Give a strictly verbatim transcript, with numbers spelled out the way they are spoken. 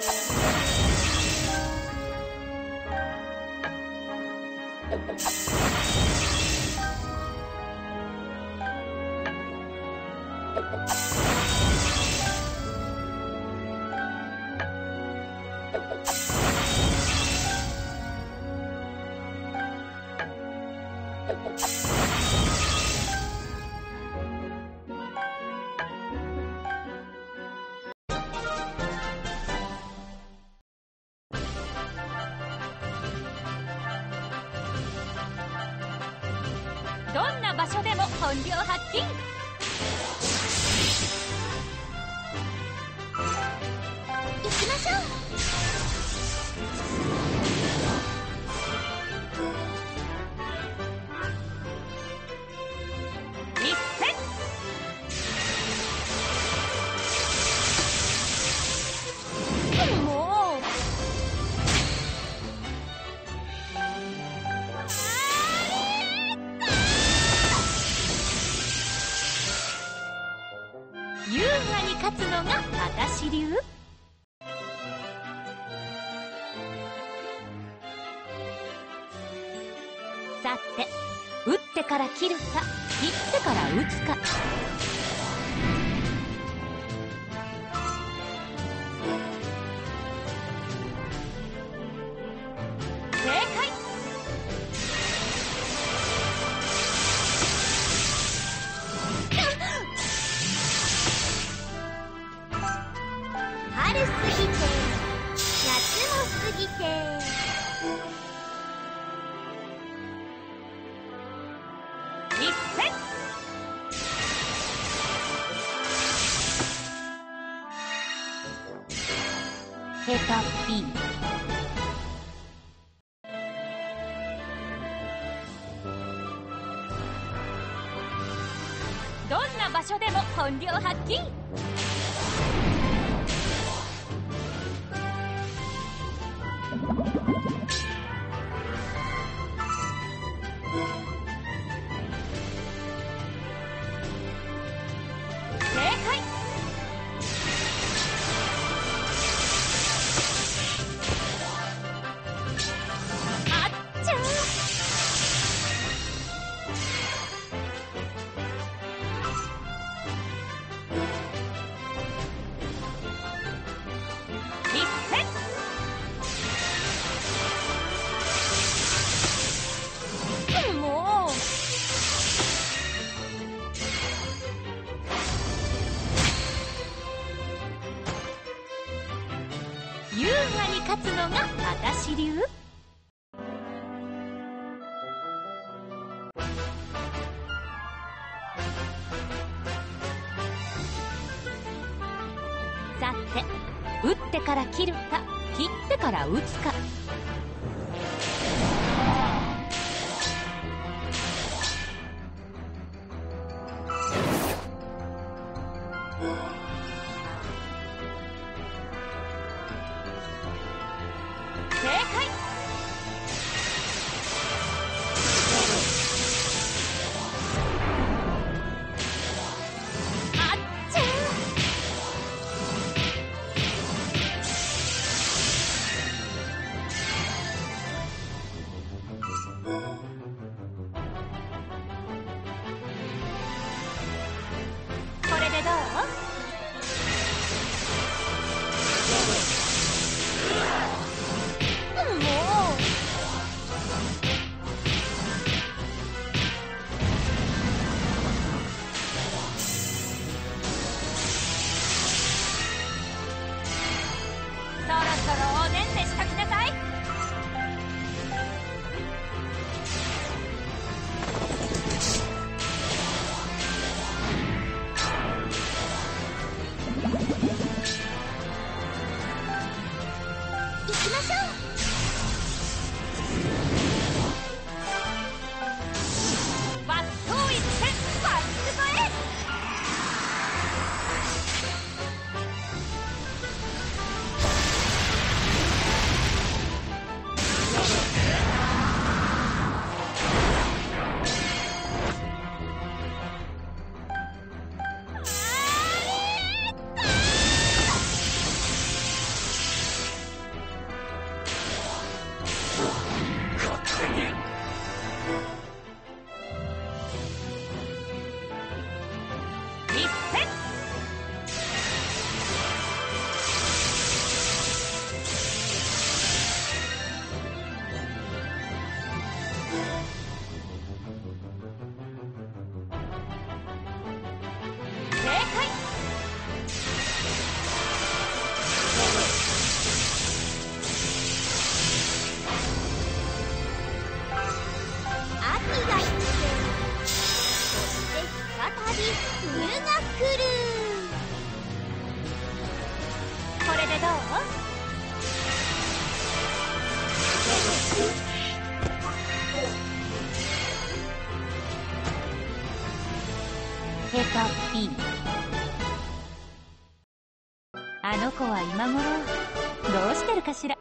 どんな場所でも本領発揮。行きましょう。一戦。もう優雅に勝つのが私流。さて、打ってから切るか、切ってから打つか。正解。春過ぎて夏も過ぎて一戦。ヘタピー。どんな場所でも本領発揮。正解。あっちゃー。一戦。もう優雅に勝つのが私流。さて、打ってから切るか、切ってから打つか。正解。あっちゃー。これでどう？ いい。あの子は今頃どうしてるかしら。